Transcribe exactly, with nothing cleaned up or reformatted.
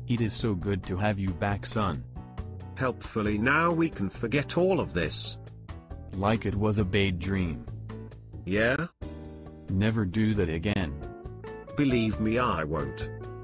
It is so good to have you back, son. Helpfully now we can forget all of this. Like it was a bad dream. Yeah? Never do that again. Believe me, I won't.